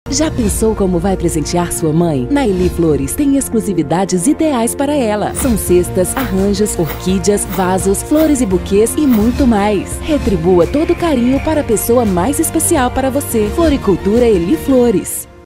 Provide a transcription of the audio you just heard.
Já pensou como vai presentear sua mãe? Na Eli Flores tem exclusividades ideais para ela. São cestas, arranjos, orquídeas, vasos, flores e buquês e muito mais. Retribua todo o carinho para a pessoa mais especial para você. Floricultura Eli Flores.